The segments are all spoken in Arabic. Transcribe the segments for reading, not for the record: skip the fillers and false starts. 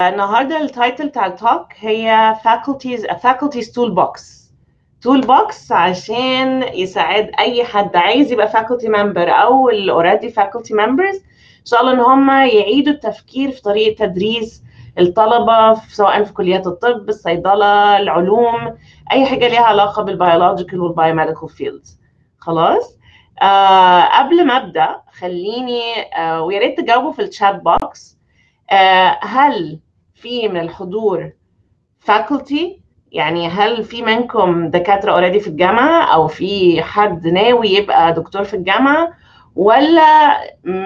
النهارده التايتل بتاع التوك هي faculty's toolbox. toolbox عشان يساعد اي حد عايز يبقى faculty member او ال already faculty members ان شاء الله ان هم يعيدوا التفكير في طريقه تدريس الطلبه سواء في كليات الطب، الصيدله، العلوم، اي حاجه ليها علاقه بالبيولوجيكال والبايوميديكال فيلدز. خلاص. قبل ما ابدا خليني ويا ريت تجاوبوا في الشات بوكس. هل في من الحضور faculty؟ يعني هل في منكم دكاترة اوريدي في الجامعة او في حد ناوي يبقى دكتور في الجامعة، ولا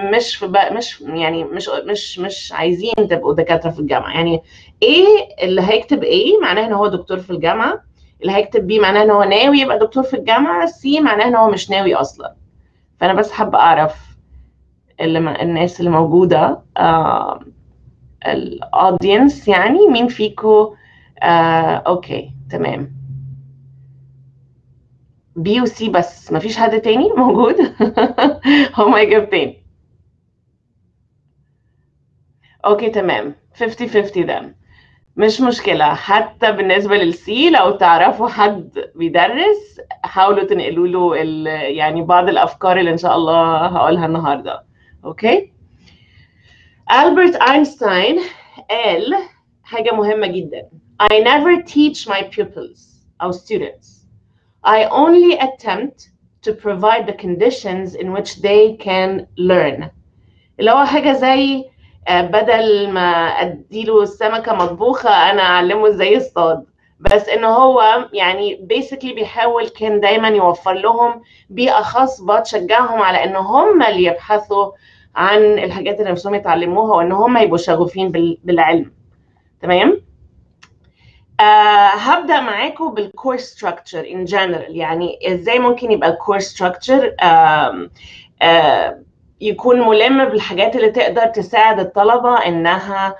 مش عايزين تبقوا دكاترة في الجامعة؟ يعني ايه اللي هيكتب ايه معناه ان هو دكتور في الجامعة، اللي هيكتب بي معناه ان هو ناوي يبقى دكتور في الجامعة، سي معناه ان هو مش ناوي اصلا. فانا بس حابة اعرف الناس اللي موجودة الاودينس، يعني مين فيكو اوكي تمام. بي وسي بس، مفيش حد تاني موجود؟ هما اجابتين. اوكي تمام، 50-50 ده مش مشكلة. حتى بالنسبة للسي لو تعرفوا حد بيدرس حاولوا تنقلوا له يعني بعض الافكار اللي ان شاء الله هقولها النهارده. اوكي. ألبرت أينشتاين قال حاجة مهمة جدا: I never teach my pupils or students. I only attempt to provide the conditions in which they can learn. اللي هو حاجة زي بدل ما أديله السمكة مطبوخة أنا أعلمه إزاي يصطاد، بس إن هو يعني basically بيحاول كان دايما يوفر لهم بيئة خاصة تشجعهم على إن هم اللي يبحثوا عن الحاجات اللي نفسهم يتعلموها وإن هم يبقوا شغوفين بالعلم. تمام؟ هبدأ معاكم بالكورس ستراكشر in general. يعني ازاي ممكن يبقى الكورس ستراكشر يكون ملم بالحاجات اللي تقدر تساعد الطلبة انها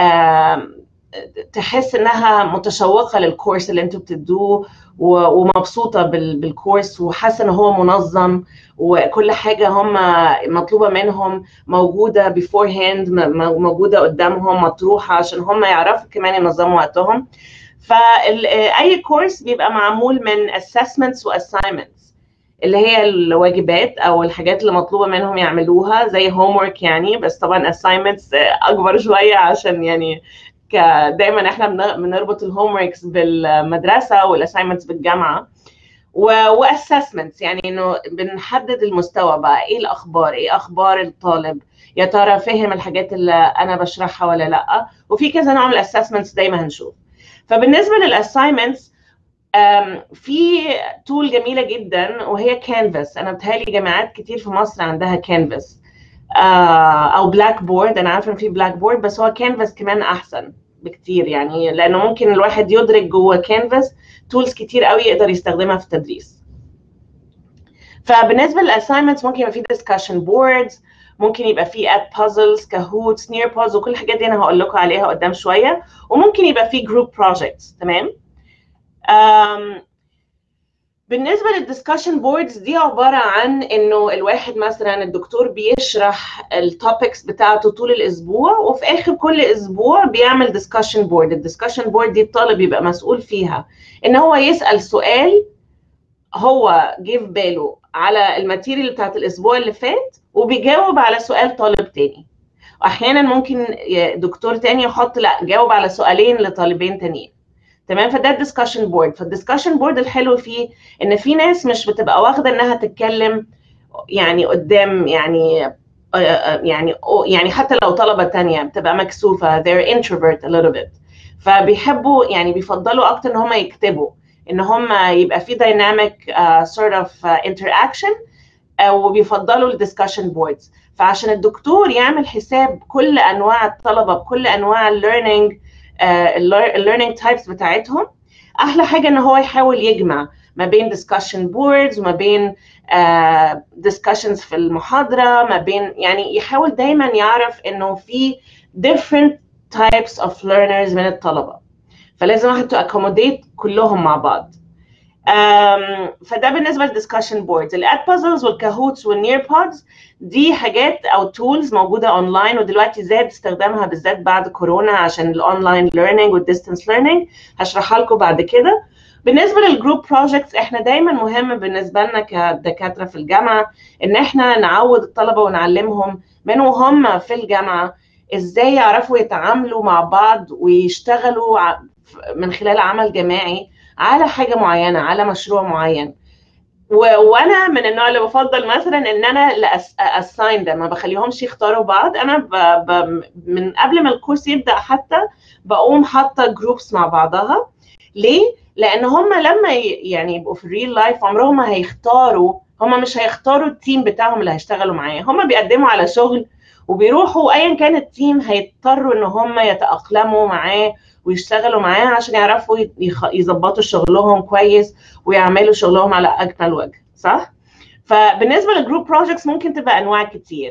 تحس انها متشوقة للكورس اللي انتوا بتدوه ومبسوطة بالكورس وحاسة ان هو منظم وكل حاجة هم مطلوبة منهم موجودة beforehand، موجودة قدامهم مطروحة عشان هم يعرفوا كمان ينظموا وقتهم. فأي كورس بيبقى معمول من assessments و assignments اللي هي الواجبات أو الحاجات اللي مطلوبة منهم يعملوها زي homework يعني، بس طبعا assignments أكبر شوية عشان يعني دايما احنا بنربط الهوموركس بالمدرسة والassignments بالجامعة، وassessments يعني إنه بنحدد المستوى بقى، إيه الأخبار، إيه أخبار الطالب، يا ترى فهم الحاجات اللي أنا بشرحها ولا لأ، وفي كذا نوع من الassessments دايما هنشوف. فبالنسبة للassignments في تول جميلة جدا وهي كانفاس. أنا بتهيألي جامعات كتير في مصر عندها كانفاس أو بلاك بورد. أنا عارفة إن في بلاك بورد بس هو كانفاس كمان أحسن بكتير، يعني لأنه ممكن الواحد يدرك جوه كانفاس تولز كتير قوي يقدر يستخدمها في التدريس. فبالنسبة للassignments ممكن يبقى في discussion boards، ممكن يبقى في add puzzles، كهوت، near puzzle، وكل الحاجات دي أنا هقول لكم عليها قدام شوية، وممكن يبقى في group projects. تمام. بالنسبة للدiscussion boards دي عبارة عن إنه الواحد مثلا الدكتور بيشرح التوبكس بتاعته طول الأسبوع وفي آخر كل أسبوع بيعمل discussion board. الدiscussion board دي الطالب يبقى مسؤول فيها إن هو يسأل سؤال هو جه في باله على الماتيريال بتاعت الأسبوع اللي فات وبيجاوب على سؤال طالب تاني. أحيانا ممكن دكتور تاني يحط لا جاوب على سؤالين لطالبين تانيين. تمام. فده الدiscussion board. فالدiscussion board الحلو فيه ان في ناس مش بتبقى واخده انها تتكلم يعني قدام يعني حتى لو طلبه تانية بتبقى مكسوفه، they're introvert a little bit، فبيحبوا يعني بيفضلوا اكتر ان هم يكتبوا، ان هم يبقى في dynamic sort of interaction، وبيفضلوا الدiscussion boards. فعشان الدكتور يعمل حساب كل انواع الطلبه بكل انواع الليرنينج تايبس بتاعتهم، احلى حاجه ان هو يحاول يجمع ما بين discussion boards وما بين discussions في المحاضره، ما بين يعني يحاول دايما يعرف انه في different types of learners من الطلبه، فلازم واحد to accommodate كلهم مع بعض. فده بالنسبه للدسكشن بوردز. الاد بازلز والكاهوتس والنير بودز دي حاجات او تولز موجوده اونلاين، ودلوقتي زاد استخدامها بالذات بعد كورونا عشان الاونلاين ليرنينج والديستانس ليرنينج، هشرحها لكم بعد كده. بالنسبه للجروب بروجكتس احنا دايما مهم بالنسبه لنا كدكاتره في الجامعه ان احنا نعود الطلبه ونعلمهم من وهم في الجامعه ازاي يعرفوا يتعاملوا مع بعض ويشتغلوا من خلال عمل جماعي على حاجه معينه، على مشروع معين. وانا من النوع اللي بفضل مثلا ان انا اساين ده، ما بخليهمش يختاروا بعض. انا من قبل ما الكورس يبدا حتى بقوم حاطه جروبس مع بعضها. ليه؟ لان هم لما يعني يبقوا في الريل لايف عمرهم ما هيختاروا، هم مش هيختاروا التيم بتاعهم اللي هيشتغلوا معاه، هم بيقدموا على شغل وبيروحوا ايا كان التيم هيضطروا ان هم يتاقلموا معاه ويشتغلوا معاه عشان يعرفوا يظبطوا شغلهم كويس ويعملوا شغلهم على اكمل وجه، صح؟ فبالنسبه للجروب بروجكتس ممكن تبقى انواع كتير.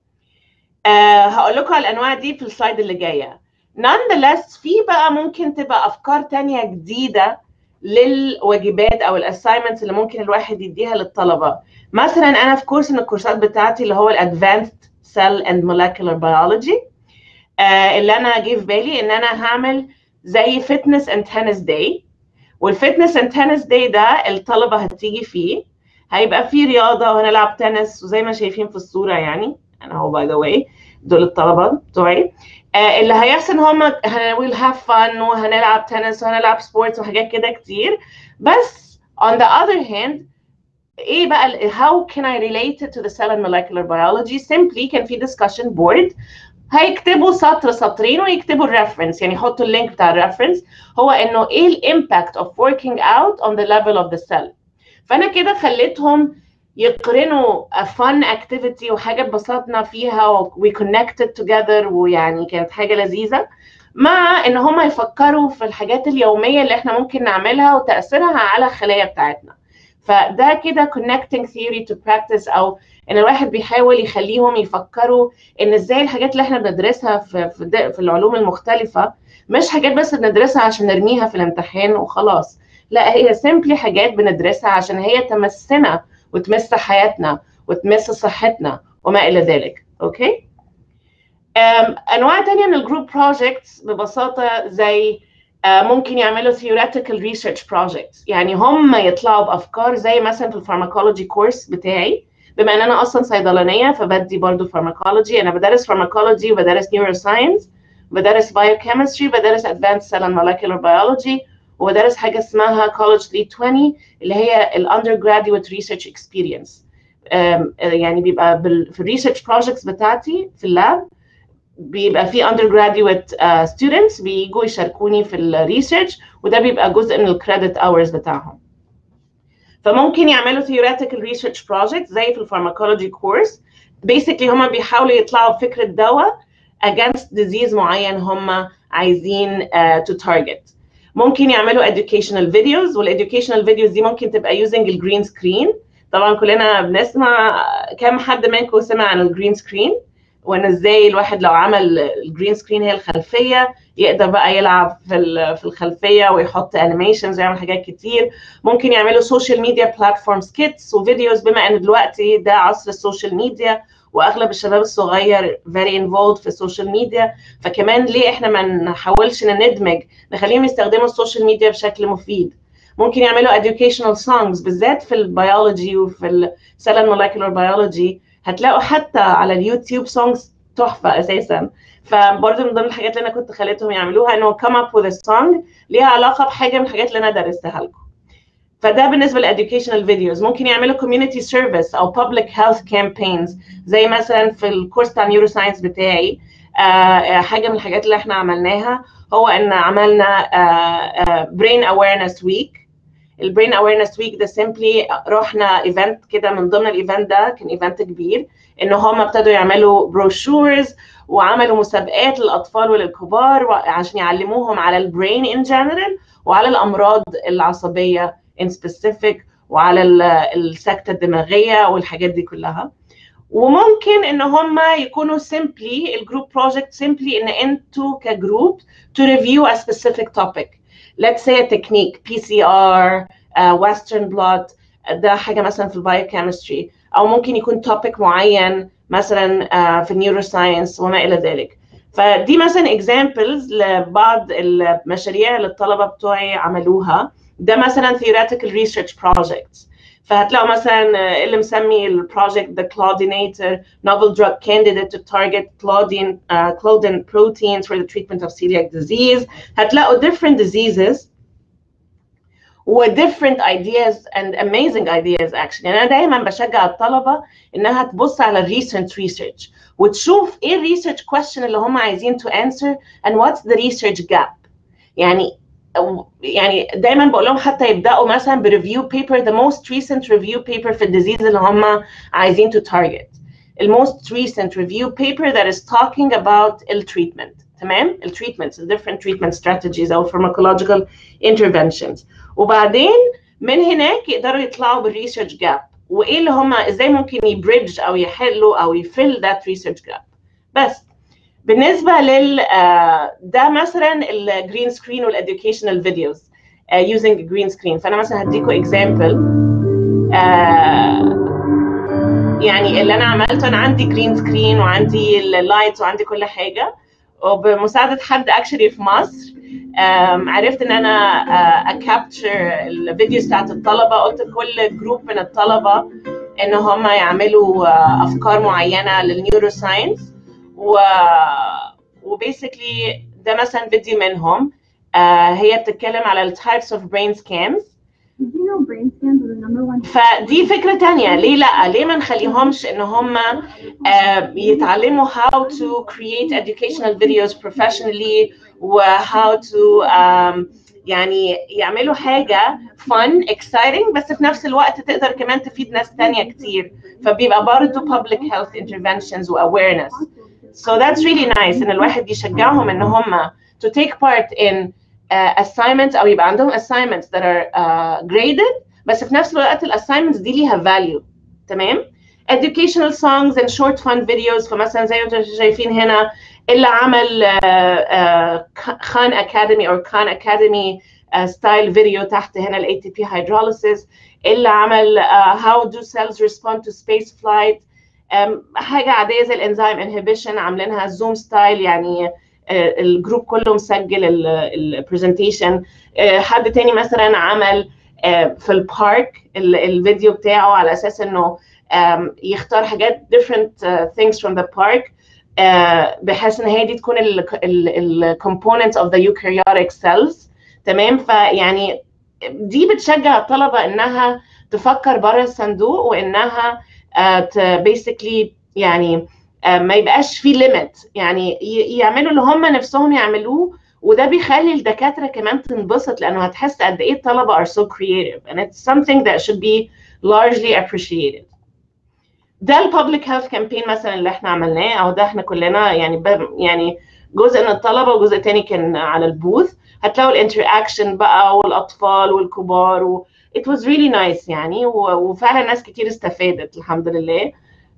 هقول لكم على الانواع دي في السلايد اللي جايه. nonetheless في بقى ممكن تبقى افكار تانية جديده للواجبات او الاساينمنتس اللي ممكن الواحد يديها للطلبه. مثلا انا في كورس من الكورسات بتاعتي اللي هو الادفانسد سيل اند مولكيولر بيولوجي، اللي انا جه في بالي ان انا هعمل زي فيتنس اند تنس داي. والفيتنس اند تنس داي ده الطلبه هتيجي فيه، هيبقى فيه رياضه وهنلعب تنس وزي ما شايفين في الصوره، يعني انا هو باي ذا واي دول الطلبه بتوعي. اللي هيحصل ان هم ويل هاف فن وهنلعب تنس وهنلعب سبورتس وحاجات كده كتير. بس on the other hand ايه بقى how can I relate it to the cell and molecular biology؟ simply كان في discussion board هيكتبوا سطر سطرين ويكتبوا الريفرنس، يعني يحطوا اللينك بتاع الريفرنس، هو انه ايه الامباكت of working out on the level of the cell. فانا كده خليتهم يقرنوا a fun activity وحاجه اتبسطنا فيها we connected together، ويعني كانت حاجه لذيذه، مع ان هم يفكروا في الحاجات اليوميه اللي احنا ممكن نعملها وتاثيرها على الخلايا بتاعتنا. فده كده connecting theory to practice، او ان الواحد بيحاول يخليهم يفكروا ان ازاي الحاجات اللي احنا بندرسها في العلوم المختلفه مش حاجات بس بندرسها عشان نرميها في الامتحان وخلاص، لا هي simply حاجات بندرسها عشان هي تمسنا وتمس حياتنا وتمس صحتنا وما الى ذلك. اوكي. انواع تانية من الجروب بروجكتس ببساطه زي ممكن يعملوا theoretical research projects، يعني هم يطلعوا بافكار زي مثلا في الفارماكولوجي كورس بتاعي، بما ان انا اصلا صيدلانيه فبدي برضو فارماكولوجي. انا بدرس فارماكولوجي وبدرس نيوروساينس، بدرس بايوكيمستري، بدرس advanced cell and molecular biology، وبدرس حاجه اسمها college 320 اللي هي undergraduate research experience. يعني بيبقى في الريسيرش بروجكتس بتاعتي في اللاب بيبقى في undergraduate students بيجوا يشاركوني في الريسيرش، وده بيبقى جزء من الكريدت اورز بتاعهم. فممكن يعملوا theoretical research project زي في الفارماكولوجي كورس، basically هم بيحاولوا يطلعوا بفكره دواء against disease معين هم عايزين to target. ممكن يعملوا educational videos، والeducational videos دي ممكن تبقى using الجرين سكرين. طبعا كلنا بنسمع، كم حد منكم سمع عن الجرين سكرين وان ازاي الواحد لو عمل الجرين سكرين هي الخلفيه يقدر بقى يلعب في الخلفيه ويحط انيميشنز ويعمل حاجات كتير. ممكن يعملوا سوشيال ميديا بلاتفورمز كيتس وفيديوز، بما ان دلوقتي ده عصر السوشيال ميديا واغلب الشباب الصغير very involved في السوشيال ميديا، فكمان ليه احنا ما نحاولش ندمج نخليهم يستخدموا السوشيال ميديا بشكل مفيد. ممكن يعملوا educational songs بالذات في البيولوجي وفي السيل اند مولكيولر بيولوجي، هتلاقوا حتى على اليوتيوب سونجز تحفه اساسا. فبرضه من ضمن الحاجات اللي انا كنت خليتهم يعملوها انه come up with a song ليها علاقه بحاجه من الحاجات اللي انا درستها لكم. فده بالنسبه للeducational videos. ممكن يعملوا community service او public health campaigns زي مثلا في الكورس بتاع نيوروساينس بتاعي. حاجه من الحاجات اللي احنا عملناها هو ان عملنا brain awareness week. البرين اويرنس ويك ده سيمبلي رحنا ايفنت كده، من ضمن الايفنت ده كان ايفنت كبير ان هم ابتدوا يعملوا بروشورز وعملوا مسابقات للاطفال وللكبار عشان يعلموهم على البرين ان جنرال وعلى الامراض العصبيه ان سبيسيفيك وعلى السكته الدماغيه والحاجات دي كلها. وممكن ان هم يكونوا سيمبلي الجروب بروجكت سيمبلي ان انتوا كجروب to review a specific topic. Let's say a technique, PCR, western blot، ده حاجه مثلا في البايوكيمستري، او ممكن يكون توبيك معين مثلا في النيوروساينس وما الى ذلك. فدي مثلا اكزامبلز لبعض المشاريع اللي الطلبه بتوعي عملوها. ده مثلا theoretical research projects. فهتلاقوا مثلا اللي مسمي البروجكت the Claudinator novel drug candidate to target Claudin proteins for the treatment of celiac disease. هتلاقوا different diseases و different ideas and amazing ideas actually. يعني أنا دايما بشجع الطلبة إنها تبص على recent research وتشوف إيه الريسيرش question اللي هم عايزين to answer and what's the research gap. يعني دايما بقول لهم حتى يبداوا مثلا بريفيو بيبر the most recent review paper في الديزيز اللي هم عايزين to target. most recent review paper that is talking about التريتمنت، تمام؟ التريتمنتس different treatment strategies او pharmacological interventions. وبعدين من هناك يقدروا يطلعوا بالريسيرش جاب وايه اللي هم ازاي ممكن يبريدج او يحلوا او يفل ذات ريسيرش جاب. بس بالنسبه ده مثلا الجرين سكرين والاديوكيشنال فيديوز using جرين سكرين. فانا مثلا هديكم اكزامبل. يعني اللي انا عملته، انا عندي جرين سكرين وعندي اللايتس وعندي كل حاجه، وبمساعده حد اكشلي في مصر عرفت ان انا اكابتشر الفيديوز بتاعت الطلبه. قلت لكل جروب من الطلبه ان هم يعملوا افكار معينه للنيورو ساينس، وبيسكلي ده مثلا فيديو منهم. هي بتتكلم على التايبس اوف برين سكانز. فدي فكره تانية. ليه لا؟ ليه ما نخليهمش ان هم يتعلموا how to create educational videos professionally و how to يعني يعملوا حاجه fun exciting بس في نفس الوقت تقدر كمان تفيد ناس تانية كتير، فبيبقى برضه public health interventions و awareness. So that's really nice ان الواحد يشجعهم ان هم to take part in assignments او يبقى عندهم assignments that are graded، بس في نفس الوقت الassignments دي ليها value. تمام؟ educational songs and short fun videos. فمثلا زي ما انتم شايفين هنا اللي عمل Khan Academy or Khan Academy style video تحت هنا ال ATP hydrolysis، اللي عمل how do cells respond to space flight، حاجة عادية زي الانزيم inhibition عاملينها زوم ستايل، يعني الجروب كله مسجل البرزنتيشن. حد تاني مثلا عمل في البارك الفيديو بتاعه على اساس انه يختار حاجات different things from the park بحيث ان هي دي تكون ال components of the eukaryotic cells. تمام؟ فيعني دي بتشجع الطلبة انها تفكر بره الصندوق وانها basically يعني ما يبقاش في limit، يعني يعملوا اللي هم نفسهم يعملوه، وده بيخلي الدكاترة كمان تنبسط لأنه هتحس قد إيه الطلبة are so creative and it's something that should be largely appreciated. ده البابليك هيلث كامبين مثلا اللي احنا عملناه، أو ده احنا كلنا يعني جزء من الطلبة وجزء تاني كان على البوث. هتلاقوا الانتراكشن بقى والأطفال والكبار it was really nice يعني، وفعلا ناس كتير استفادت الحمد لله.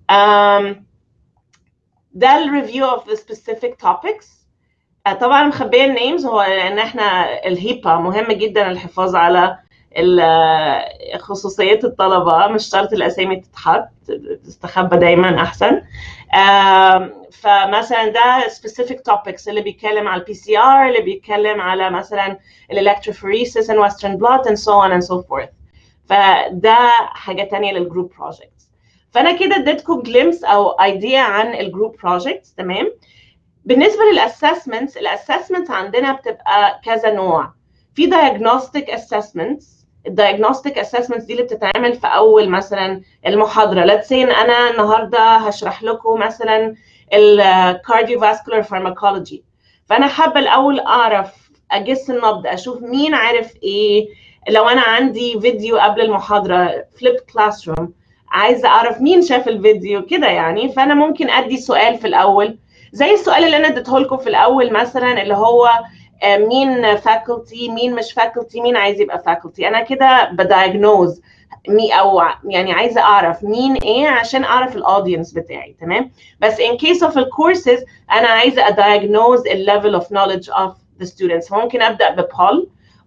ده الريفيو of the specific topics. طبعا مخبيه النيمز، هو ان احنا الهيبا مهم جدا الحفاظ على خصوصيه الطلبه، مش شرط الاسامي تتحط، تستخبى دايما احسن. فمثلا ده specific topics اللي بيتكلم على البي سي ار، اللي بيتكلم على مثلا الالكتروفوريسيس and western blot and so on and so forth. فده حاجه ثانيه للجروب بروجكتس. فانا كده اديتكم جليمس او ايديا عن الجروب بروجكتس. تمام؟ بالنسبه للاسسمنتس، الاسسمنتس عندنا بتبقى كذا نوع. في diagnostic assessments. الdiagnostic assessments دي اللي بتتعمل في اول مثلا المحاضره. let's say ان انا النهارده هشرح لكم مثلا الكارديوفاسكولار فارماكولوجي، فانا حابه الاول اعرف اجس النبض، اشوف مين عارف ايه. لو انا عندي فيديو قبل المحاضره فليب كلاس روم، عايزه اعرف مين شاف الفيديو كده يعني. فانا ممكن ادي سؤال في الاول زي السؤال اللي انا اديته لكم في الاول مثلا، اللي هو مين فاكولتي، مين مش فاكولتي، مين عايز يبقى فاكولتي. انا كده بدايجنوز او يعني عايزه اعرف مين ايه عشان اعرف الاودينس بتاعي. تمام؟ بس in case of الكورسز انا عايزه ادايجنوز الليفل اوف نوليدج اوف the students. ممكن ابدا ببول،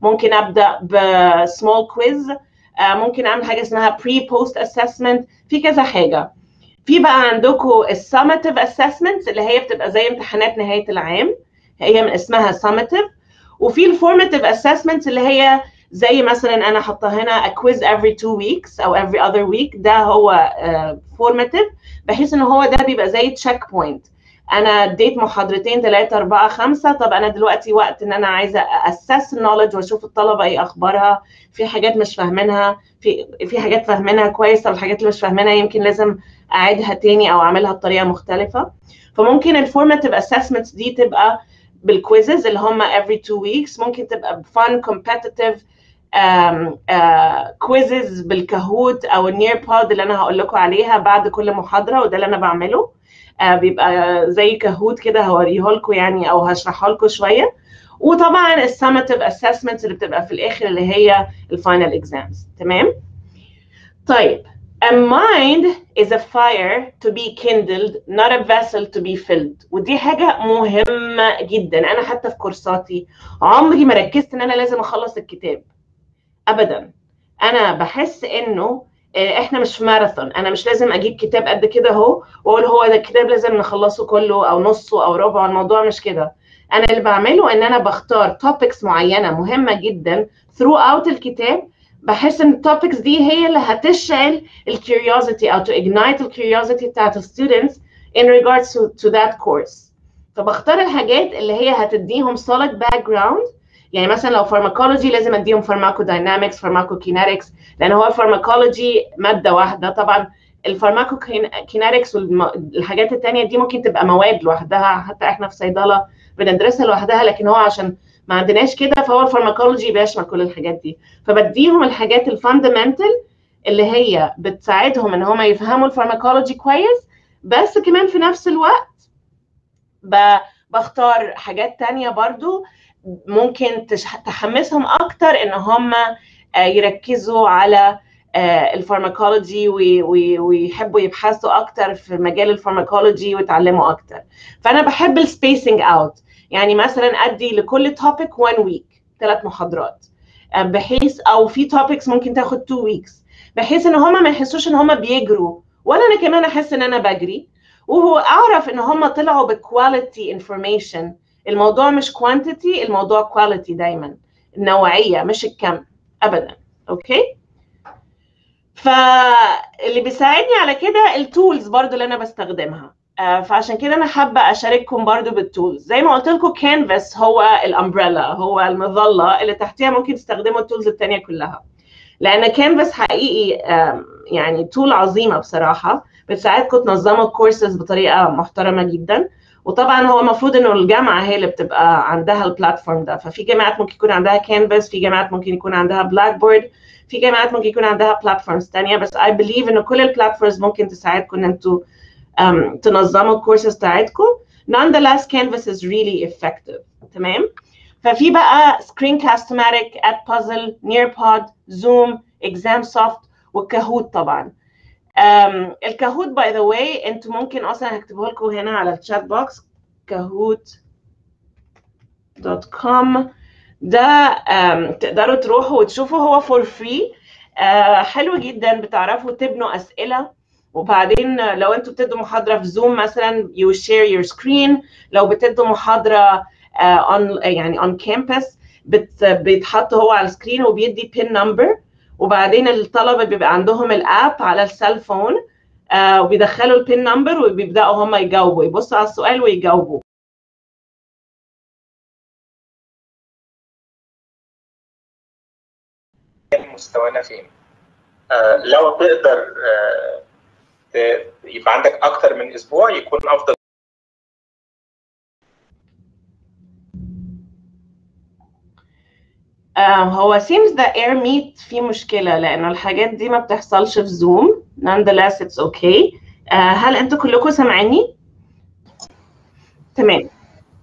ممكن ابدا بسمول كويز، ممكن اعمل حاجه اسمها بري بوست اسسمنت، في كذا حاجه. في بقى عندكم الساماتيف اسسمنتس اللي هي بتبقى زي امتحانات نهايه العام، هي من اسمها ساماتيف. وفي الفورماتيف اسسمنتس اللي هي زي مثلا انا حاطه هنا a quiz every 2 weeks او every other week، ده هو فورماتيف، بحيث ان هو ده بيبقى زي تشيك بوينت. انا اديت محاضرتين 3 4 5، طب انا دلوقتي وقت ان انا عايزه اسس النولج واشوف الطلبه ايه اخبارها، في حاجات مش فاهمينها، في حاجات فاهمينها كويس، طب الحاجات اللي مش فاهمينها يمكن لازم اعيدها تاني او اعملها بطريقه مختلفه. فممكن الفورماتيف اسسمنتس دي تبقى بالكويزز اللي هم every 2 weeks، ممكن تبقى بفن competitive كويزز بالكاهوت او النير بود اللي انا هقول لكم عليها بعد كل محاضره، وده اللي انا بعمله. بيبقى زي كاهوت كده هوريه لكم يعني او هشرحه لكم شويه. وطبعا الساماتيف اسسمنتس اللي بتبقى في الاخر اللي هي الفاينل اكزامز. تمام. طيب a mind is a fire to be kindled not a vessel to be filled. ودي حاجه مهمه جدا. انا حتى في كورساتي عمري ما ركزت ان انا لازم اخلص الكتاب ابدا. انا بحس انه احنا مش في ماراثون، انا مش لازم اجيب كتاب قد كده اهو واقول هو ده الكتاب لازم نخلصه كله او نصه او ربعه. الموضوع مش كده. انا اللي بعمله ان انا بختار توبكس معينه مهمه جدا throughout الكتاب، بحس ان التوبكس دي هي اللي هتشعل الكيوريوزيتي او to ignite الكيوريوزيتي بتاعت الستودنتس in regards to that course. فبختار الحاجات اللي هي هتديهم solid background. يعني مثلا لو فارماكولوجي لازم اديهم فارماكوداينامكس، فارماكوكينetics، لان هو الفارماكولوجي ماده واحده. طبعا الفارماكوكينetics والحاجات الثانيه دي ممكن تبقى مواد لوحدها، حتى احنا في صيدله بندرسها لوحدها، لكن هو عشان ما عندناش كده فهو الفارماكولوجي بيشمل كل الحاجات دي. فبديهم الحاجات الفاندمنتال اللي هي بتساعدهم ان هم يفهموا الفارماكولوجي كويس، بس كمان في نفس الوقت بختار حاجات تانية برضو ممكن تحمسهم اكتر ان هم يركزوا على الفارماكولوجي ويحبوا يبحثوا اكتر في مجال الفارماكولوجي ويتعلموا اكتر. فانا بحب السبيسنج اوت، يعني مثلا ادي لكل توبيك 1 ويك 3 محاضرات، بحيث او في توبكس ممكن تاخد 2 ويكس، بحيث ان هم ما يحسوش ان هم بيجروا ولا انا كمان احس ان انا بجري، وهو اعرف ان هم طلعوا بكواليتي انفورميشن. الموضوع مش كوانتيتي، الموضوع كواليتي دايما، النوعيه مش الكم ابدا. اوكي. فاللي بيساعدني على كده التولز برضو اللي انا بستخدمها. فعشان كده انا حابه اشارككم برضو بالتولز. زي ما قلت لكم كانفاس هو الامبريلا، هو المظله اللي تحتها ممكن تستخدموا التولز الثانيه كلها، لان كانفاس حقيقي يعني تول عظيمه بصراحه، بتساعدكم تنظموا الكورسز بطريقه محترمه جدا. وطبعا هو المفروض انه الجامعه هي اللي بتبقى عندها البلاتفورم ده، ففي جامعات ممكن يكون عندها كانفاس، في جامعات ممكن يكون عندها بلاك بورد، في جامعات ممكن يكون عندها بلاتفورمز ثانيه، بس I believe ان كل البلاتفورمز ممكن تساعدكم ان انتوا تنظموا الكورسز بتاعتكم. Nonetheless Canvas is really effective. تمام. ففي بقى Screencast-O-Matic, Edpuzzle, Nearpod, Zoom, ExamSoft والكاهوت طبعا. الكاهوت باي ذا واي انتوا ممكن اصلا هكتبه لكم هنا على الشات بوكس، kahoot.com. ده تقدروا تروحوا وتشوفوا، هو فور فري، حلو جدا، بتعرفوا تبنوا اسئله. وبعدين لو انتوا بتدوا محاضره في زوم مثلا you share your screen، لو بتدوا محاضره يعني on campus بيتحط هو على السكرين وبيدي pin number، وبعدين الطلبه بيبقى عندهم الاب على السيل فون وبيدخلوا البين نمبر وبيبداوا هم يجاوبوا، يبصوا على السؤال ويجاوبوا. مستوانا فين؟ لو تقدر يبقى عندك اكتر من اسبوع يكون افضل. هو seems that air meet فيه مشكلة لأنه الحاجات دي ما بتحصلش في زوم. nonetheless it's okay. هل أنتوا كلكم سامعيني؟ تمام.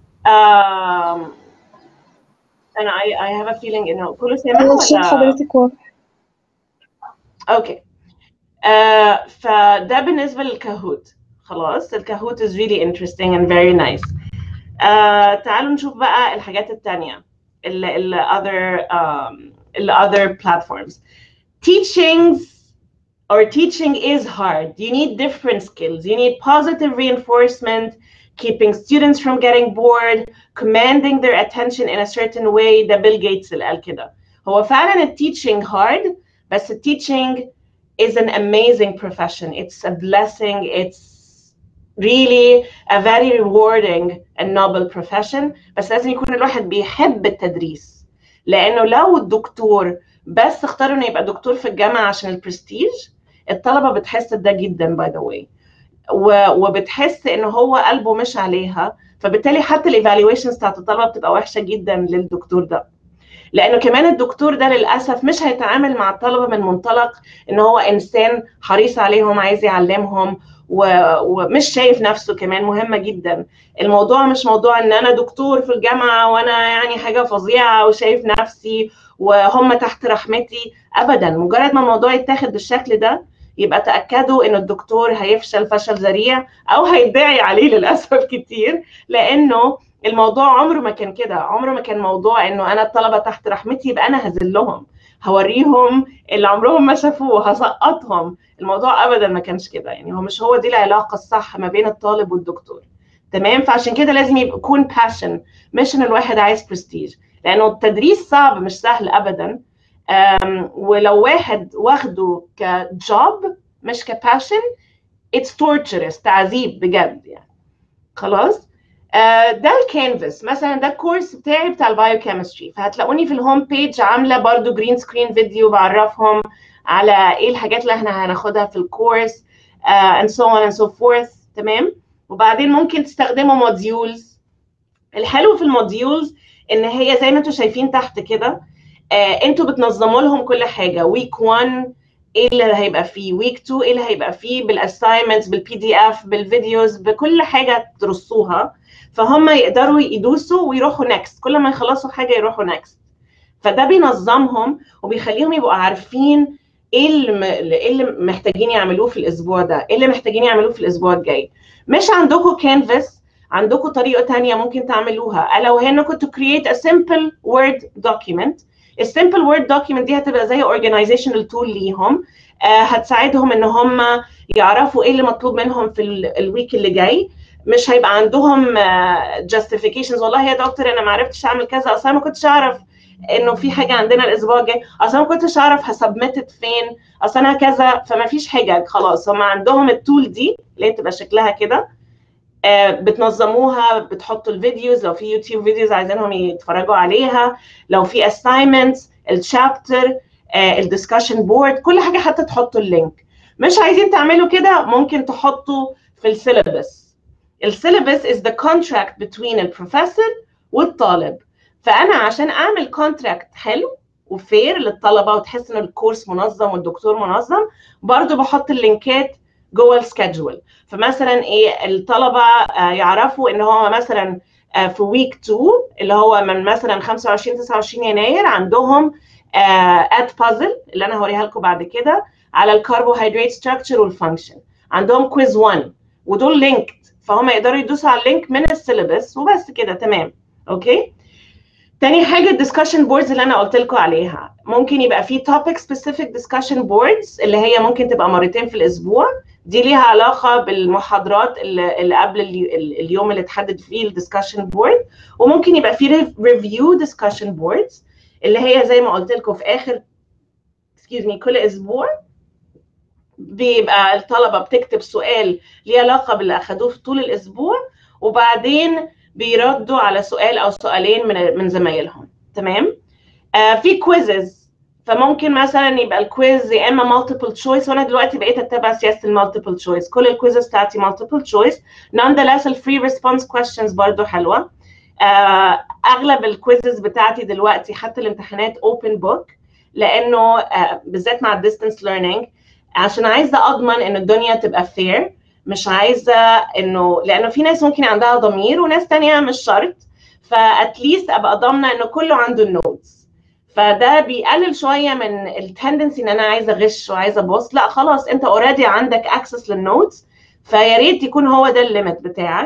أنا I have a feeling إنه كله سامع ولا؟ صوت حضرتك واضح. أوكي. فده بالنسبة للكاهوت. خلاص الكاهوت is really interesting and very nice. تعالوا نشوف بقى الحاجات التانية. other platforms. Teaching is hard. You need different skills. You need positive reinforcement, keeping students from getting bored, commanding their attention in a certain way. ده بيل جيتس اللي قال كده. هو فعلا teaching hard, بس teaching is an amazing profession. It's a blessing. It's really a very rewarding and noble profession. بس لازم يكون الواحد بيحب التدريس، لأنه لو الدكتور بس اختار انه يبقى دكتور في الجامعة عشان البرستيج، الطلبة بتحس ده جدا by the way، وبتحس ان هو قلبه مش عليها، فبالتالي حتى الايفالويشنز بتاعت الطلبة بتبقى وحشة جدا للدكتور ده. لانه كمان الدكتور ده للاسف مش هيتعامل مع الطلبة من منطلق ان هو انسان حريص عليهم عايز يعلمهم، ومش شايف نفسه. كمان مهمة جدا، الموضوع مش موضوع ان انا دكتور في الجامعة وانا يعني حاجة فظيعة وشايف نفسي وهم تحت رحمتي، ابدا. مجرد ما الموضوع يتاخد بالشكل ده يبقى تاكدوا ان الدكتور هيفشل فشل ذريع او هيدعي عليه للاسف كتير، لانه الموضوع عمره ما كان كده. عمره ما كان موضوع انه انا الطلبه تحت رحمتي يبقى انا هذلهم، هوريهم اللي عمرهم ما شافوه، هسقطهم. الموضوع ابدا ما كانش كده. يعني هو دي العلاقه الصح ما بين الطالب والدكتور. تمام. فعشان كده لازم يكون passion، مش ان الواحد عايز prestige، لانه التدريس صعب مش سهل ابدا. ولو واحد واخده كجوب مش كباشن it's torturous، تعذيب بجد يعني. خلاص. ده الكانفاس مثلا، ده الكورس بتاعي بتاع البايوكيمستري، فهتلاقوني في الهوم بيج عامله برضو جرين سكرين فيديو بعرفهم على ايه الحاجات اللي احنا هناخدها في الكورس and so on and so forth. تمام. وبعدين ممكن تستخدموا موديولز. الحلو في الموديولز ان هي زي ما انتم شايفين تحت كده، انتوا بتنظموا لهم كل حاجه. ويك 1 ايه اللي هيبقى فيه، ويك 2 ايه اللي هيبقى فيه، بالاساينمنتس، بالبي دي اف، بالفيديوز، بكل حاجه ترصوها، فهم يقدروا يدوسوا ويروحوا نكست. كل ما يخلصوا حاجه يروحوا نكست. فده بينظمهم وبيخليهم يبقوا عارفين ايه اللي محتاجين يعملوه في الاسبوع ده، ايه اللي محتاجين يعملوه في الاسبوع الجاي. مش عندكم كانفاس، عندكم طريقه ثانيه ممكن تعملوها، الا وهي انكم to create a simple word document. السمبل وورد دوكيمنت دي هتبقى زي اورجانيزيشنال تول ليهم، هتساعدهم ان هم يعرفوا ايه اللي مطلوب منهم في الويك اللي جاي. مش هيبقى عندهم جاستيفيكيشنز، والله يا دكتور انا ما عرفتش اعمل كذا، اصلا ما كنتش اعرف انه في حاجه عندنا الاسبوع الجاي، اصلا ما كنتش اعرف هسبمتت فين، اصلا كذا. فما فيش حاجه خلاص، هم عندهم التول دي اللي بتبقى شكلها كده، بتنظموها، بتحطوا الفيديوز لو في يوتيوب فيديوز عايزينهم يتفرجوا عليها، لو في assignments، الشابتر، الدiscussion بورد، كل حاجه حتى تحطوا اللينك. مش عايزين تعملوا كده، ممكن تحطوا في السيلابس. السيلابس is the contract between البروفيسور والطالب. فانا عشان اعمل كونتراكت حلو وفير للطلبه وتحس ان الكورس منظم والدكتور منظم، برضو بحط اللينكات جوه السكادجول. فمثلا ايه، الطلبه يعرفوا ان هو مثلا في ويك 2 اللي هو من مثلا 25 29 يناير عندهم ات بازل اللي انا هوريها لكم بعد كده على الكربوهيدرات ستراكشر والفانكشن، عندهم كويز 1 ودول لينكد، فهم يقدروا يدوسوا على اللينك من السيلابس وبس كده. تمام. اوكي. تاني حاجه الدسكشن بوردز اللي انا قلت لكم عليها، ممكن يبقى في توبيك سبيسيفيك دسكشن بوردز اللي هي ممكن تبقى مرتين في الاسبوع. دي ليها علاقه بالمحاضرات اللي قبل اليوم اللي اتحدد فيه الدسكشن بورد. وممكن يبقى في ريفيو دسكشن بوردز اللي هي زي ما قلت لكم في اخر كل اسبوع بيبقى الطلبه بتكتب سؤال ليه علاقه باللي اخذوه في طول الاسبوع، وبعدين بيردوا على سؤال او سؤالين من زمايلهم. تمام. في كويزز، فممكن مثلا يبقى الكويز يا اما مالتيبل تشويس، وانا دلوقتي بقيت اتبع سياسه المالتيبل تشويس، كل الكويزز بتاعتي مالتيبل تشويس. nonetheless الفري ريسبونس كويستشنز برضو حلوه. اغلب الكويزز بتاعتي دلوقتي حتى الامتحانات اوبن بوك، لانه بالذات مع الديستنس ليرنينج عشان عايزه اضمن ان الدنيا تبقى فير. مش عايزه انه، لانه في ناس ممكن عندها ضمير وناس تانية مش شرط، فاتليست ابقى ضامنه انه كله عنده النوتس. فده بيقلل شويه من التندنسي ان انا عايزه اغش وعايزه ابص. لا خلاص، انت اوريدي عندك اكسس للنوتس، فيا ريت يكون هو ده الليميت بتاعك.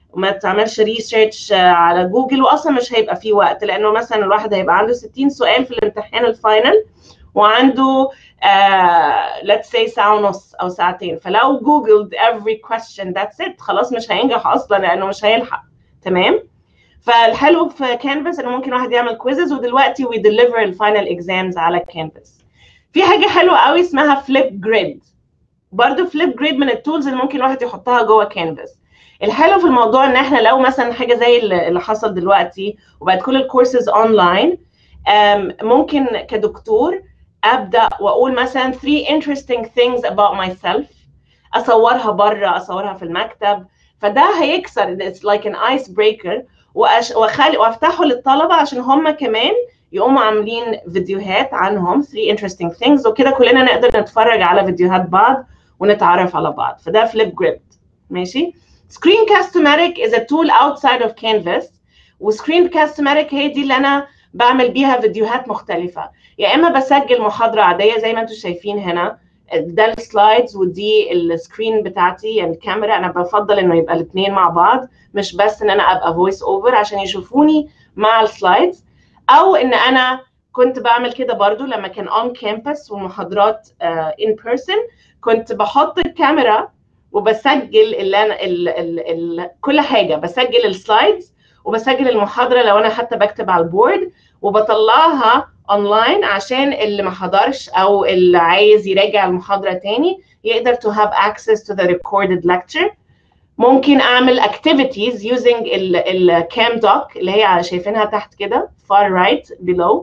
وما تعملش ريسيرش على جوجل، واصلا مش هيبقى فيه وقت، لانه مثلا الواحد هيبقى عنده 60 سؤال في الامتحان الفاينل وعنده let's say ساعة ونص او ساعتين، فلو جوجلed every question that's it خلاص مش هينجح اصلا لانه مش هيلحق. تمام. فالحلو في كانفاس انه ممكن واحد يعمل كويزز، ودلوقتي we deliver الفاينل اكزامز على كانفاس. في حاجه حلوه قوي اسمها فليب جريد، برضه فليب جريد من التولز اللي ممكن الواحد يحطها جوه كانفاس. الحلو في الموضوع ان احنا لو مثلا حاجه زي اللي حصل دلوقتي وبقت كل الكورسز اونلاين، ممكن كدكتور ابدا واقول مثلا 3 interesting things about myself، اصورها بره، اصورها في المكتب، فده هيكسر it's like an ice breaker، وافتحه للطلبه عشان هم كمان يقوموا عاملين فيديوهات عنهم 3 interesting things، وكده كلنا نقدر نتفرج على فيديوهات بعض ونتعرف على بعض. فده فليب جريد. ماشي. Screencast-O-Matic is a tool outside of Canvas، وScreencast-O-Matic هي دي اللي انا بعمل بيها فيديوهات مختلفه، يا اما بسجل محاضره عاديه زي ما انتم شايفين هنا، ده السلايدز ودي السكرين بتاعتي يعني الكاميرا، انا بفضل انه يبقى الاثنين مع بعض، مش بس ان انا ابقى فويس اوفر عشان يشوفوني مع السلايدز، او ان انا كنت بعمل كده برضو لما كان اون كامبس والمحاضرات ان بيرسون، كنت بحط الكاميرا وبسجل كل حاجه، بسجل السلايدز وبسجل المحاضره لو انا حتى بكتب على البورد، وبطلعها اونلاين عشان اللي ما حضرش او اللي عايز يراجع المحاضره تاني يقدر to have access to the recorded lecture. ممكن اعمل activities using الكام دوك اللي هي شايفينها تحت كده far right below.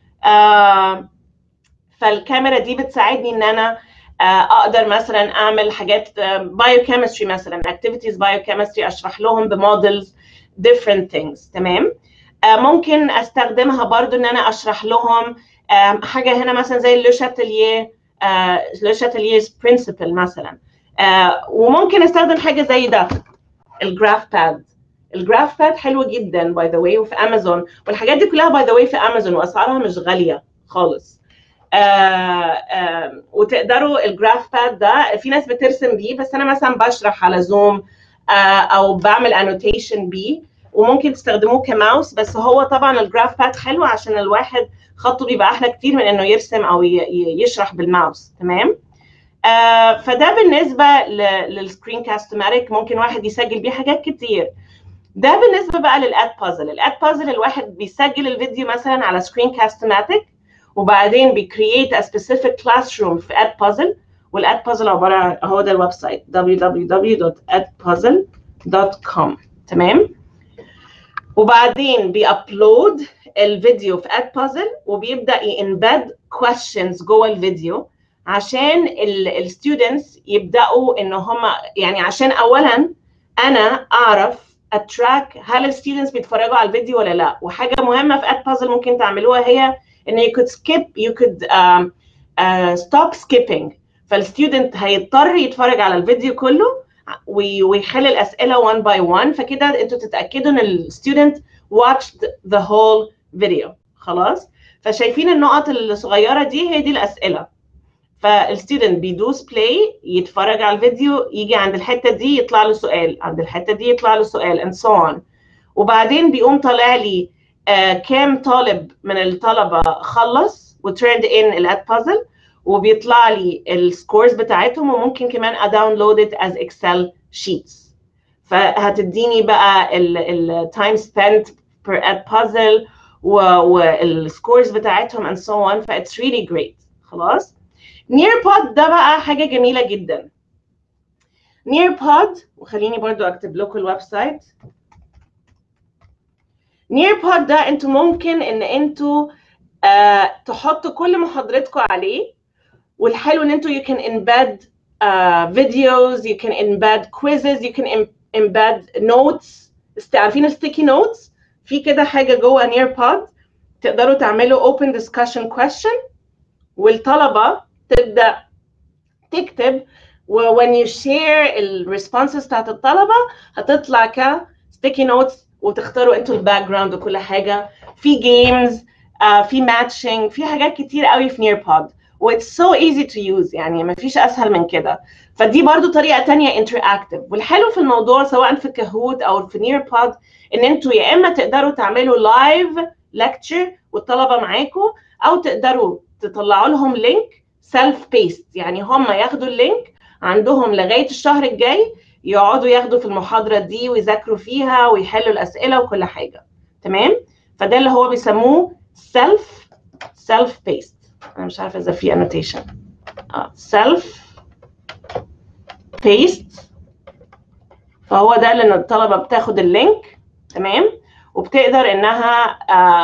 فالكاميرا دي بتساعدني ان انا اقدر مثلا اعمل حاجات biochemistry مثلا activities biochemistry، اشرح لهم بمودلز different things. تمام. ممكن استخدمها برضو ان انا اشرح لهم حاجه هنا مثلا زي لو شاتيلير's principle مثلا، وممكن استخدم حاجه زي ده الجراف باد حلوه جدا باي ذا واي، وفي امازون، والحاجات دي كلها باي ذا واي في امازون واسعارها مش غاليه خالص. وتقدروا الجراف باد ده في ناس بترسم بيه، بس انا مثلا بشرح على زوم او بعمل انوتيشن بيه، وممكن تستخدموه كماوس، بس هو طبعا الجراف باد حلو عشان الواحد خطه بيبقى احلى كتير من انه يرسم او يشرح بالماوس. تمام. فده بالنسبه للسكرين كاست-O-Matic، ممكن واحد يسجل بيه حاجات كتير. ده بالنسبه بقى للاد بازل الواحد بيسجل الفيديو مثلا على سكرين كاست-O-Matic، وبعدين بيكرييت a specific classroom في اد بازل، والاد بازل عباره عن هو ده الويب سايت www.adpuzzle.com. تمام. وبعدين بيابلود الفيديو في اد بازل، وبيبدا ينبد questions جوه الفيديو عشان الستودنتس يبداوا ان هم يعني، عشان اولا انا اعرف اتراك هل الستودنتس بيتفرجوا على الفيديو ولا لا. وحاجه مهمه في اد بازل ممكن تعملوها هي ان you could stop skipping، فالستودنت هيضطر يتفرج على الفيديو كله ويحل الاسئله one by one، فكده انتوا تتاكدوا ان الستودنت watched the whole video. خلاص. فشايفين النقط الصغيره دي هي دي الاسئله، فالستودنت بيدوس بلاي يتفرج على الفيديو، يجي عند الحته دي يطلع له سؤال، عند الحته دي يطلع له سؤال and so on، وبعدين بيقوم طالع لي كام طالب من الطلبه خلص وترند ان الاد بازل، وبيطلع لي السكورز بتاعتهم، وممكن كمان اداونلود ات از اكسل شيتس، فهتديني بقى التايم سبنت بير اد بازل والسكورز بتاعتهم and so on، ف it's really great. خلاص. Nearpod ده بقى حاجه جميله جدا. Nearpod، وخليني برضو اكتب لكم الويب سايت. Nearpod ده انتوا ممكن ان انتوا تحطوا كل محاضرتكم عليه، والحلو ان انتوا you can embed videos, you can embed quizzes, you can embed notes. عارفين sticky notes؟ في كده حاجه جوه Nearpod تقدروا تعملوا open discussion question، والطلبه تبدا تكتب، و when you share الresponses بتاعت الطلبه هتطلع ك sticky notes، وتختاروا انتوا الباك جراوند وكل حاجه. في جيمز، في ماتشنج، في حاجات كتير قوي في Nearpod، واتس سو ايزي تو يوز، يعني ما فيش اسهل من كده. فدي برضو طريقه ثانيه انتراكتيف. والحلو في الموضوع سواء في كاهوت او في نيربود ان انتوا يا اما تقدروا تعملوا لايف ليكتشر والطلبه معاكم، او تقدروا تطلعوا لهم لينك سيلف بيست، يعني هم ياخدوا اللينك عندهم لغايه الشهر الجاي يقعدوا ياخدوا في المحاضره دي ويذاكروا فيها ويحلوا الاسئله وكل حاجه. تمام؟ فده اللي هو بيسموه سيلف بيست. انا مش عارفه اذا في annotation. سيلف بيست. فهو ده اللي الطلبه بتاخد اللينك، تمام، وبتقدر انها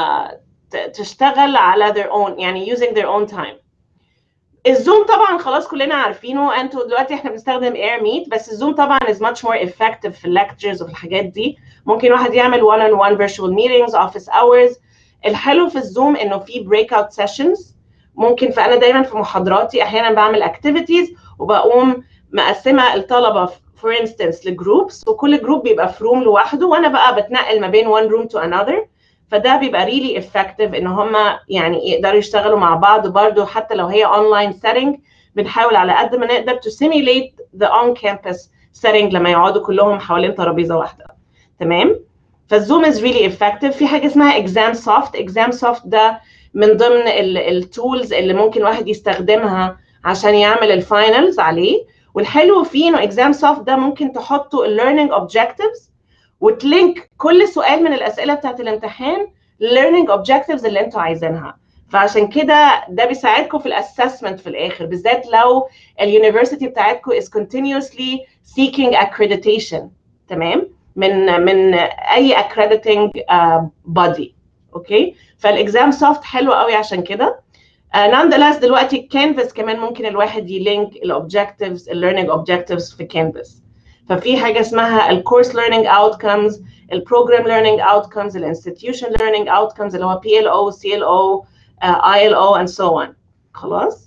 تشتغل على their own، يعني using their own time. الزوم طبعا خلاص كلنا عارفينه، انتوا دلوقتي احنا بنستخدم اير ميت، بس الزوم طبعا is much more effective في الليكتشرز وفي الحاجات دي. ممكن واحد يعمل one on one virtual meetings office hours. الحلو في الزوم انه في break out sessions ممكن. فانا دايما في محاضراتي احيانا بعمل activities وبقوم مقسمه الطلبه for instance لجروبس، وكل جروب بيبقى في روم لوحده، وانا بقى بتنقل ما بين one room to another. فده بيبقى really effective ان هم يعني يقدروا يشتغلوا مع بعض برضه، حتى لو هي online setting بنحاول على قد ما نقدر to simulate the on campus setting لما يقعدوا كلهم حوالين ترابيزه واحده. تمام؟ فالزوم is really effective. في حاجه اسمها exam soft ده من ضمن التولز اللي ممكن واحد يستخدمها عشان يعمل الفاينلز عليه. والحلو فيه انه exam soft ده ممكن تحطوا learning objectives وتلينك كل سؤال من الاسئله بتاعت الامتحان learning objectives اللي انتوا عايزينها. فعشان كده ده بيساعدكم في الاسسمنت في الاخر، بالذات لو اليونيفرسيتي بتاعتكم is continuously seeking accreditation. تمام؟ من اي accrediting body. اوكي؟ فالاكزام سوفت حلو قوي عشان كده. nonetheless دلوقتي كانفاس كمان ممكن الواحد يلينك الاوبجكتيفز الليرنينج اوبجكتيفز في كانفاس. ففي حاجه اسمها الكورس ليرنينج اوتكمز، البروجرام ليرنينج اوتكمز، الانستتيوشن ليرنينج اوتكمز اللي هو PLO CLO ILO and so on. خلاص؟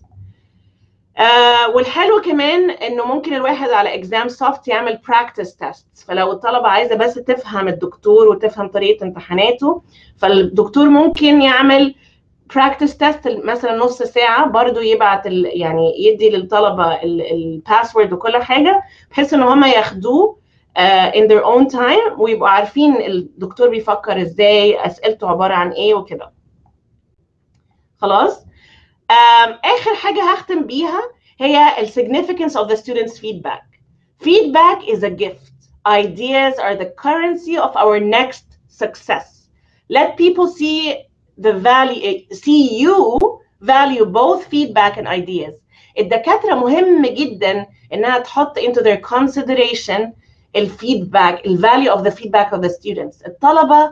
والحلو كمان انه ممكن الواحد على اكزام سوفت يعمل براكتس تيست. فلو الطلبه عايزه بس تفهم الدكتور وتفهم طريقه امتحاناته، فالدكتور ممكن يعمل براكتس تيست مثلا نص ساعه، برضو يبعت يعني يدي للطلبه الباسورد وكل حاجه بحيث ان هم ياخدوه in their own time ويبقوا عارفين الدكتور بيفكر ازاي، اسئلته عباره عن ايه وكده. خلاص؟ آخر حاجة هختم بيها هي ال significance of the students' feedback. Feedback is a gift. Ideas are the currency of our next success. Let people see you value both feedback and ideas. الدكاترة مهم جدا إنها تحط into their consideration الفيدباك، value of the feedback of the students. الطلبة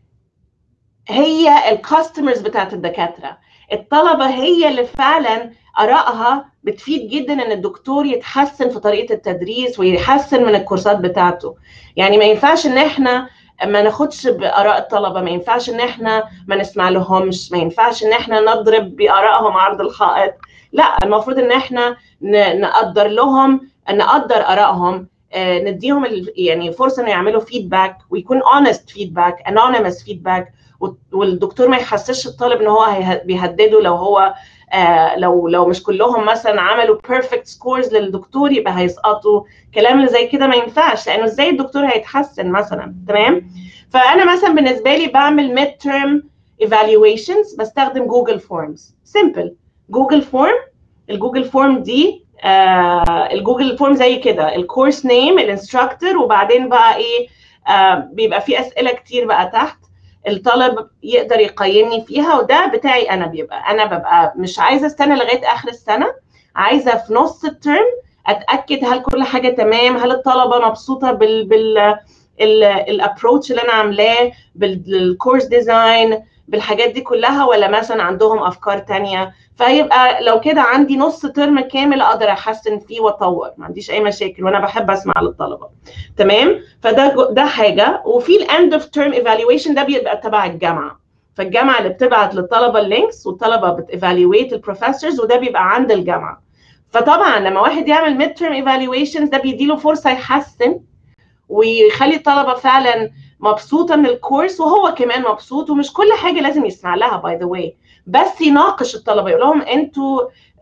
هي الكاستمرز بتاعت الدكاترة. الطلبة هي اللي فعلا آرائها بتفيد جدا ان الدكتور يتحسن في طريقة التدريس ويحسن من الكورسات بتاعته. يعني ما ينفعش ان احنا ما ناخدش بآراء الطلبة، ما ينفعش ان احنا ما نسمع لهمش، ما ينفعش ان احنا نضرب بآرائهم عرض الحائط. لا، المفروض ان احنا نقدر لهم، نقدر آرائهم، نديهم يعني فرصة انه يعملوا فيدباك ويكون honest feedback, anonymous feedback، والدكتور ما يحسسش الطالب ان هو بيهدده لو هو لو مش كلهم مثلا عملوا perfect scores للدكتور يبقى هيسقطوا. كلام اللي زي كده ما ينفعش، لانه ازاي الدكتور هيتحسن مثلا. تمام؟ فانا مثلا بالنسبه لي بعمل mid term evaluations بستخدم جوجل فورمز. simple جوجل فورم. الجوجل فورم دي الجوجل فورم زي كده الكورس نيم الانستراكتور، وبعدين بقى ايه بيبقى في اسئله كتير بقى تحت الطالب يقدر يقيمني فيها، وده بتاعي انا. انا ببقى مش عايزه استنى لغايه اخر السنه، عايزه في نص الترم اتاكد هل كل حاجه تمام، هل الطلبه مبسوطه الابروتش اللي انا عاملاه، بالكورس ديزاين، بالحاجات دي كلها، ولا مثلا عندهم افكار تانية. فيبقى لو كده عندي نص ترم كامل اقدر احسن فيه واطور، ما عنديش اي مشاكل، وانا بحب اسمع للطلبه. تمام؟ فده حاجه. وفي الاند اوف ترم ايفالويشن ده بيبقى تبع الجامعه، فالجامعه اللي بتبعت للطلبه اللينكس والطلبه بتيفالويت البروفيسورز، وده بيبقى عند الجامعه. فطبعا لما واحد يعمل ميد ترم ايفالويشنز ده بيديله فرصه يحسن ويخلي الطلبه فعلا مبسوطه من الكورس، وهو كمان مبسوط. ومش كل حاجه لازم يسمع لها باي ذا واي، بس يناقش الطلبه، يقول لهم انتوا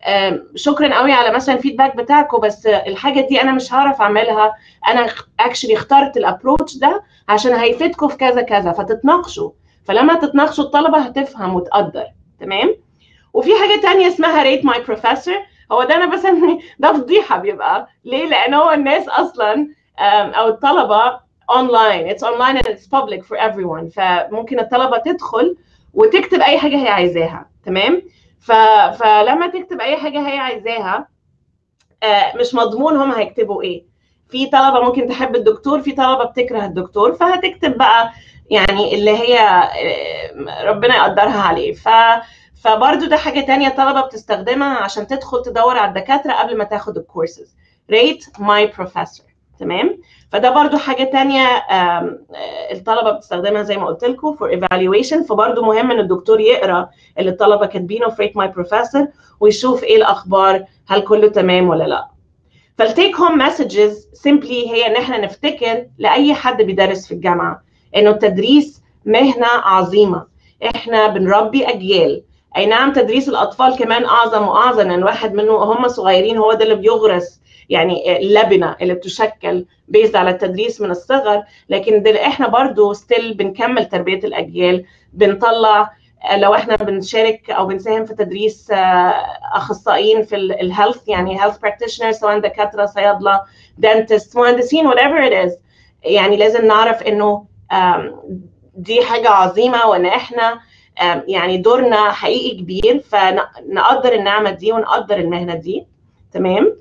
شكرا قوي على مثلا الفيدباك بتاعكم، بس الحاجه دي انا مش هعرف اعملها، انا اكشلي اخترت الابروتش ده عشان هيفيدكم في كذا كذا، فتتناقشوا. فلما تتناقشوا الطلبه هتفهم وتقدر. تمام. وفي حاجه ثانيه اسمها ريت ماي بروفيسور. هو ده انا بس ده فضيحه بيبقى ليه، لان هو الناس اصلا او الطلبه اونلاين، اتس اونلاين اند اتس بابليك فور ايفري ون، فممكن الطلبه تدخل وتكتب اي حاجه هي عايزاها. تمام. فلما تكتب اي حاجه هي عايزاها مش مضمون هم هيكتبوا ايه. في طلبه ممكن تحب الدكتور، في طلبه بتكره الدكتور، فهتكتب بقى يعني اللي هي ربنا يقدرها عليه. فبرضه ده حاجه تانية الطلبه بتستخدمها عشان تدخل تدور على الدكاتره قبل ما تاخد الكورسز. rate my professor. تمام. فده برضو حاجة تانية الطلبة بتستخدمها زي ما قلت لكم for evaluation. فبرضو مهم ان الدكتور يقرأ اللي الطلبة كاتبينه في rate my professor ويشوف ايه الأخبار، هل كله تمام ولا لا. فالتيك هوم مسجز simply هي ان احنا نفتكر لأي حد بيدرس في الجامعة انه التدريس مهنة عظيمة، احنا بنربي أجيال. اي نعم تدريس الأطفال كمان أعظم وأعظم، ان واحد منه هم صغيرين هو ده اللي بيغرس يعني اللبنة اللي بتشكل بيزد على التدريس من الصغر، لكن احنا برضو ستيل بنكمل تربية الأجيال. بنطلع لو احنا بنشارك او بنساهم في تدريس اخصائيين في الهيلث، يعني health practitioners سواء دكاترة صيادلة dentists مهندسين whatever it is، يعني لازم نعرف انه دي حاجة عظيمة وان احنا يعني دورنا حقيقي كبير، فنقدر النعمة دي ونقدر المهنة دي. تمام.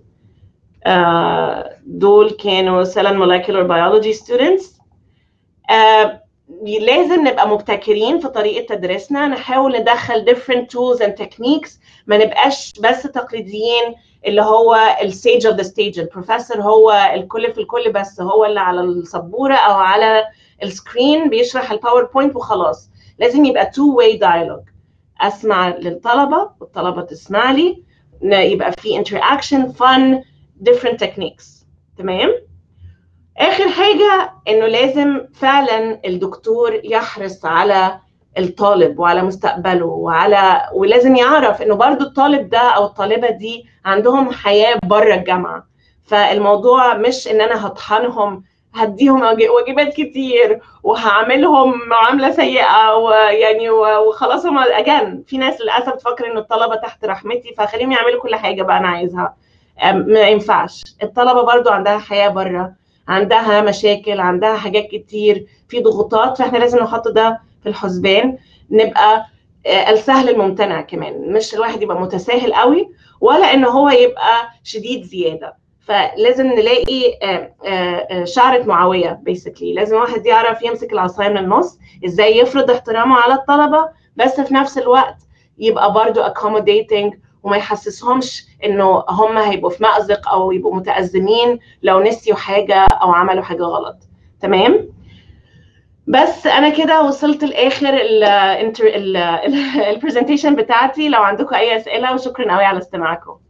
دول كانوا cell and molecular biology students. لازم نبقى مبتكرين في طريقة تدريسنا، نحاول ندخل different tools and techniques، ما نبقاش بس تقليديين اللي هو السtage of the stage، البروفيسور هو الكل في الكل، بس هو اللي على السبورة أو على السكرين بيشرح الباوربوينت وخلاص. لازم يبقى two-way dialogue، أسمع للطلبة والطلبة تسمع لي، يبقى في interaction fun different techniques. تمام. آخر حاجة إنه لازم فعلا الدكتور يحرص على الطالب وعلى مستقبله ولازم يعرف إنه برضو الطالب ده أو الطالبة دي عندهم حياة بره الجامعة. فالموضوع مش إن أنا هطحنهم، هديهم واجبات كتير وهعملهم معاملة سيئة ويعني وخلاص. هم أجان في ناس للأسف تفكر إن الطلبة تحت رحمتي فخليهم يعملوا كل حاجة بقى أنا عايزها. ما ينفعش. الطلبة برضو عندها حياة بره، عندها مشاكل، عندها حاجات كتير، في ضغوطات، فاحنا لازم نحط ده في الحسبان. نبقى السهل الممتنع كمان، مش الواحد يبقى متساهل قوي ولا ان هو يبقى شديد زيادة. فلازم نلاقي شعرة معوية basically. لازم واحد يعرف يمسك العصاية من النص، ازاي يفرض احترامه على الطلبة بس في نفس الوقت يبقى برضو accommodating وما يحسسهمش انه هم هيبقوا في مأزق او يبقوا متأزمين لو نسيوا حاجة او عملوا حاجة غلط. تمام. بس انا كده وصلت لاخر البرزنتيشن بتاعتي. لو عندكم اي اسئلة، وشكرا قوي على استماعكم.